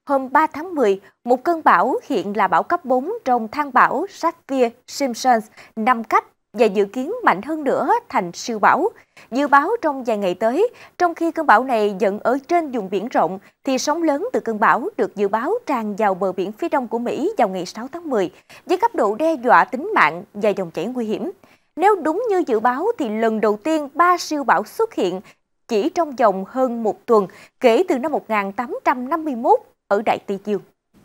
Hôm 3 tháng 10, một cơn bão hiện là bão cấp 4 trong thang bão Saffir-Simpson nằm cách và dự kiến mạnh hơn nữa thành siêu bão. Dự báo trong vài ngày tới, trong khi cơn bão này vẫn ở trên vùng biển rộng, thì sóng lớn từ cơn bão được dự báo tràn vào bờ biển phía đông của Mỹ vào ngày 6 tháng 10, với cấp độ đe dọa tính mạng và dòng chảy nguy hiểm. Nếu đúng như dự báo thì lần đầu tiên 3 siêu bão xuất hiện chỉ trong vòng hơn một tuần kể từ năm 1851 ở Đại Tây Dương.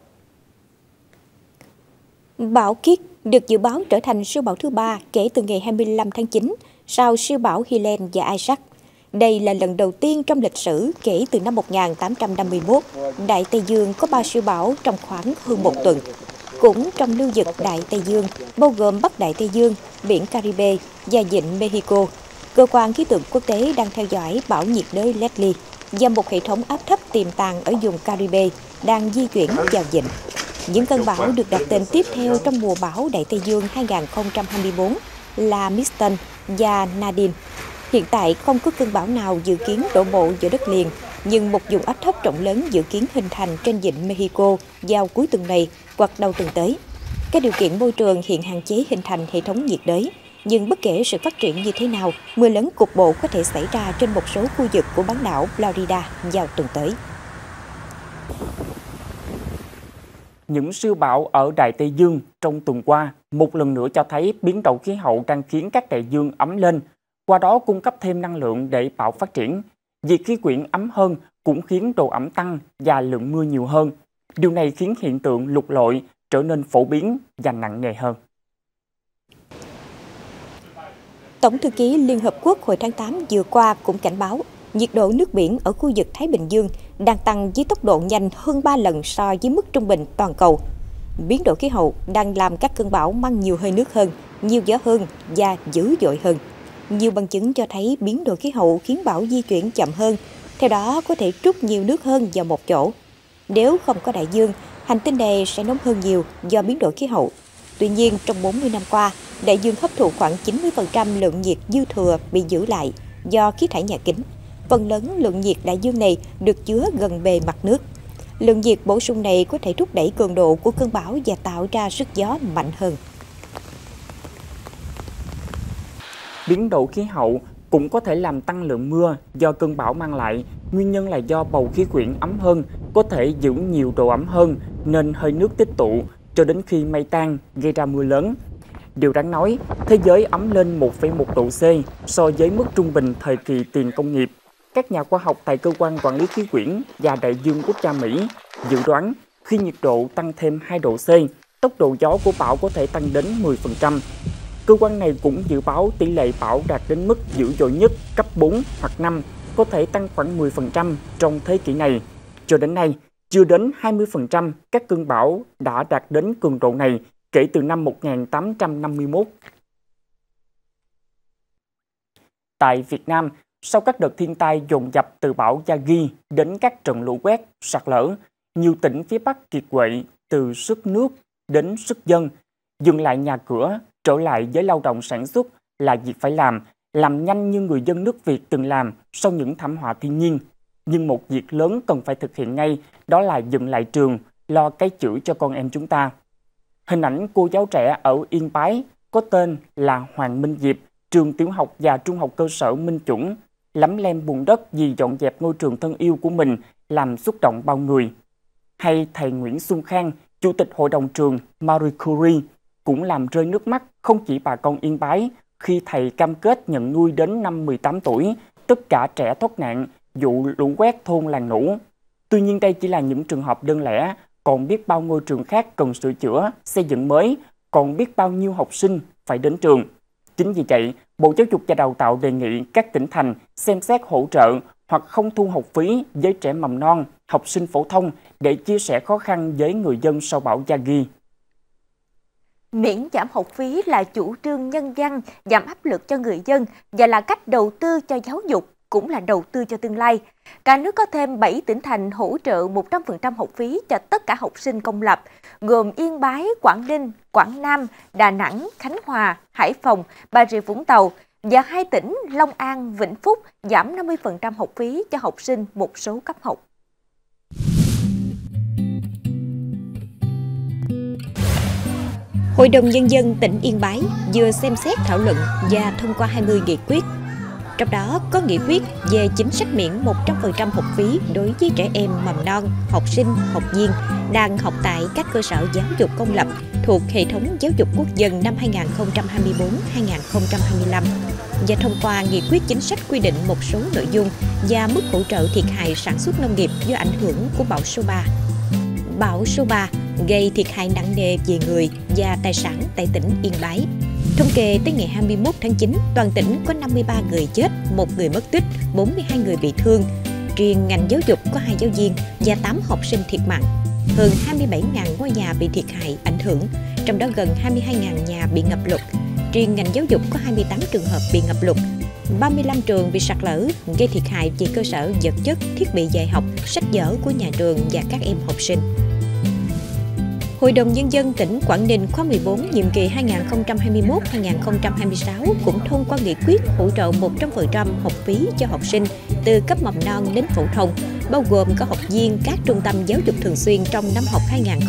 Bão Kit được dự báo trở thành siêu bão thứ 3 kể từ ngày 25 tháng 9 sau siêu bão Helene và Isaac. Đây là lần đầu tiên trong lịch sử kể từ năm 1851, Đại Tây Dương có 3 siêu bão trong khoảng hơn một tuần. Cũng trong lưu vực Đại Tây Dương, bao gồm Bắc Đại Tây Dương, biển Caribe và vịnh Mexico, cơ quan khí tượng quốc tế đang theo dõi bão nhiệt đới Leslie và một hệ thống áp thấp tiềm tàng ở vùng Caribe đang di chuyển vào vịnh. Những cơn bão được đặt tên tiếp theo trong mùa bão Đại Tây Dương 2024 là Miston và Nadine. Hiện tại không có cơn bão nào dự kiến đổ bộ vào đất liền, nhưng một vùng áp thấp rộng lớn dự kiến hình thành trên vịnh Mexico vào cuối tuần này hoặc đầu tuần tới. Các điều kiện môi trường hiện hạn chế hình thành hệ thống nhiệt đới, nhưng bất kể sự phát triển như thế nào, mưa lớn cục bộ có thể xảy ra trên một số khu vực của bán đảo Florida vào tuần tới. Những siêu bão ở Đại Tây Dương trong tuần qua một lần nữa cho thấy biến đổi khí hậu đang khiến các đại dương ấm lên, qua đó cung cấp thêm năng lượng để bão phát triển. Việc khí quyển ấm hơn cũng khiến độ ẩm tăng và lượng mưa nhiều hơn. Điều này khiến hiện tượng lụt lội trở nên phổ biến và nặng nề hơn. Tổng thư ký Liên Hợp Quốc hồi tháng 8 vừa qua cũng cảnh báo nhiệt độ nước biển ở khu vực Thái Bình Dương đang tăng với tốc độ nhanh hơn 3 lần so với mức trung bình toàn cầu. Biến đổi khí hậu đang làm các cơn bão mang nhiều hơi nước hơn, nhiều gió hơn và dữ dội hơn. Nhiều bằng chứng cho thấy biến đổi khí hậu khiến bão di chuyển chậm hơn, theo đó có thể trút nhiều nước hơn vào một chỗ. Nếu không có đại dương, hành tinh này sẽ nóng hơn nhiều do biến đổi khí hậu. Tuy nhiên, trong 40 năm qua, đại dương hấp thụ khoảng 90% lượng nhiệt dư thừa bị giữ lại do khí thải nhà kính. Phần lớn lượng nhiệt đại dương này được chứa gần bề mặt nước. Lượng nhiệt bổ sung này có thể thúc đẩy cường độ của cơn bão và tạo ra sức gió mạnh hơn. Biến đổi khí hậu cũng có thể làm tăng lượng mưa do cơn bão mang lại. Nguyên nhân là do bầu khí quyển ấm hơn, có thể giữ nhiều độ ẩm hơn nên hơi nước tích tụ cho đến khi mây tan gây ra mưa lớn. Điều đáng nói, thế giới ấm lên 1,1 độ C so với mức trung bình thời kỳ tiền công nghiệp. Các nhà khoa học tại Cơ quan Quản lý Khí quyển và Đại dương Quốc gia Mỹ dự đoán khi nhiệt độ tăng thêm 2 độ C, tốc độ gió của bão có thể tăng đến 10%. Cơ quan này cũng dự báo tỷ lệ bão đạt đến mức dữ dội nhất cấp 4 hoặc 5, có thể tăng khoảng 10% trong thế kỷ này. Cho đến nay, chưa đến 20% các cơn bão đã đạt đến cường độ này kể từ năm 1851. Tại Việt Nam, sau các đợt thiên tai dồn dập từ bão Yagi đến các trận lũ quét, sạt lở, nhiều tỉnh phía Bắc kiệt quệ từ sức nước đến sức dân. Dừng lại nhà cửa, trở lại với lao động sản xuất là việc phải làm nhanh như người dân nước Việt từng làm sau những thảm họa thiên nhiên. Nhưng một việc lớn cần phải thực hiện ngay, đó là dựng lại trường, lo cái chữ cho con em chúng ta. Hình ảnh cô giáo trẻ ở Yên Bái có tên là Hoàng Minh Diệp, trường tiểu học và trung học cơ sở Minh Chủng, lấm lem bùn đất vì dọn dẹp ngôi trường thân yêu của mình làm xúc động bao người. Hay thầy Nguyễn Xuân Khang, chủ tịch hội đồng trường Marie Curie, cũng làm rơi nước mắt không chỉ bà con Yên Bái khi thầy cam kết nhận nuôi đến năm 18 tuổi tất cả trẻ thoát nạn vụ lũ quét thôn làng Nủ. Tuy nhiên đây chỉ là những trường hợp đơn lẻ, còn biết bao ngôi trường khác cần sửa chữa, xây dựng mới, còn biết bao nhiêu học sinh phải đến trường. Chính vì vậy, Bộ Giáo dục và Đào tạo đề nghị các tỉnh thành xem xét hỗ trợ hoặc không thu học phí với trẻ mầm non, học sinh phổ thông để chia sẻ khó khăn với người dân sau bão Yagi. Miễn giảm học phí là chủ trương nhân văn, giảm áp lực cho người dân và là cách đầu tư cho giáo dục, cũng là đầu tư cho tương lai. Cả nước có thêm 7 tỉnh thành hỗ trợ 100% học phí cho tất cả học sinh công lập, gồm Yên Bái, Quảng Ninh, Quảng Nam, Đà Nẵng, Khánh Hòa, Hải Phòng, Bà Rịa Vũng Tàu và 2 tỉnh Long An, Vĩnh Phúc giảm 50% học phí cho học sinh một số cấp học. Hội đồng Nhân dân tỉnh Yên Bái vừa xem xét thảo luận và thông qua 20 nghị quyết. Trong đó có nghị quyết về chính sách miễn 100% học phí đối với trẻ em mầm non, học sinh, học viên đang học tại các cơ sở giáo dục công lập thuộc hệ thống giáo dục quốc dân năm 2024-2025 và thông qua nghị quyết chính sách quy định một số nội dung và mức hỗ trợ thiệt hại sản xuất nông nghiệp do ảnh hưởng của bão số 3. Bão số 3 gây thiệt hại nặng nề về người và tài sản tại tỉnh Yên Bái. Thống kê tới ngày 21 tháng 9, toàn tỉnh có 53 người chết, 1 người mất tích, 42 người bị thương. Riêng ngành giáo dục có 2 giáo viên và 8 học sinh thiệt mạng. Hơn 27.000 ngôi nhà bị thiệt hại, ảnh hưởng, trong đó gần 22.000 nhà bị ngập lụt. Riêng ngành giáo dục có 28 trường hợp bị ngập lụt, 35 trường bị sạt lở, gây thiệt hại về cơ sở vật chất, thiết bị dạy học, sách vở của nhà trường và các em học sinh. Hội đồng Nhân dân tỉnh Quảng Ninh khóa 14 nhiệm kỳ 2021-2026 cũng thông qua nghị quyết hỗ trợ 100% học phí cho học sinh từ cấp mầm non đến phổ thông, bao gồm có học viên các trung tâm giáo dục thường xuyên trong năm học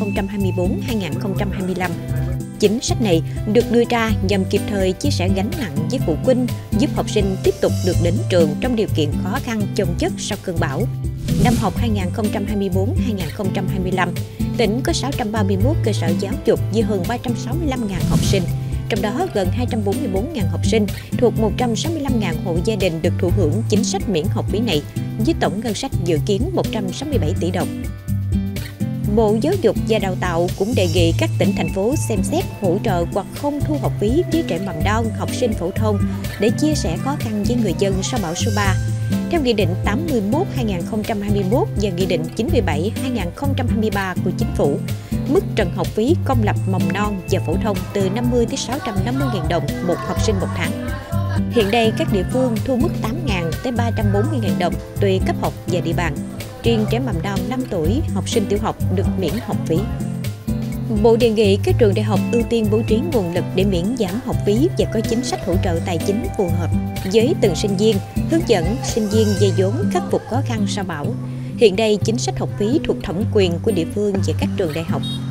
2024-2025. Chính sách này được đưa ra nhằm kịp thời chia sẻ gánh nặng với phụ huynh, giúp học sinh tiếp tục được đến trường trong điều kiện khó khăn chồng chất sau cơn bão. Năm học 2024-2025, tỉnh có 631 cơ sở giáo dục với hơn 365.000 học sinh, trong đó gần 244.000 học sinh thuộc 165.000 hộ gia đình được thụ hưởng chính sách miễn học phí này, với tổng ngân sách dự kiến 167 tỷ đồng. Bộ Giáo dục và Đào tạo cũng đề nghị các tỉnh, thành phố xem xét hỗ trợ hoặc không thu học phí với trẻ mầm non, học sinh phổ thông để chia sẻ khó khăn với người dân sau bão số 3. Theo Nghị định 81/2021 và Nghị định 97/2023 của Chính phủ, mức trần học phí công lập mầm non và phổ thông từ 50 tới 650.000 đồng một học sinh một tháng. Hiện đây, các địa phương thu mức 8.000 tới 340.000 đồng tùy cấp học và địa bàn. Riêng trẻ mầm non 5 tuổi, học sinh tiểu học được miễn học phí. Bộ đề nghị các trường đại học ưu tiên bố trí nguồn lực để miễn giảm học phí và có chính sách hỗ trợ tài chính phù hợp với từng sinh viên, hướng dẫn sinh viên vay vốn khắc phục khó khăn sau bão. Hiện đây, chính sách học phí thuộc thẩm quyền của địa phương và các trường đại học.